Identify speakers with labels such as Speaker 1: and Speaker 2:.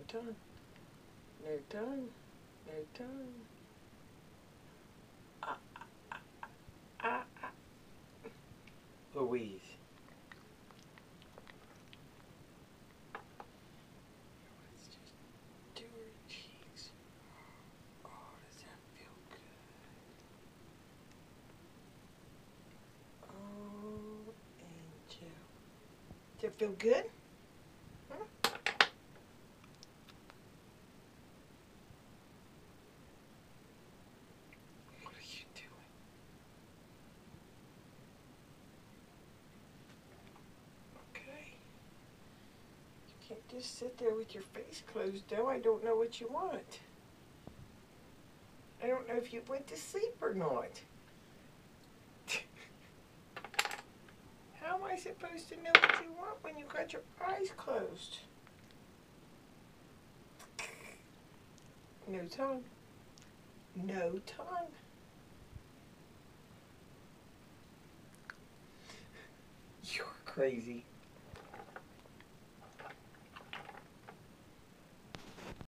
Speaker 1: tongue. No tongue. No tongue. Ah, ah, ah, ah. Louise. Let's just do her cheeks. Oh, does that feel good? Oh, Angel. Does it feel good? Huh? What are you doing? Okay. You can't just sit there with your face closed, though. I don't know what you want. I don't know if you went to sleep or not. How am I supposed to know what you want when you got your eyes closed? No tongue. No tongue. You're crazy.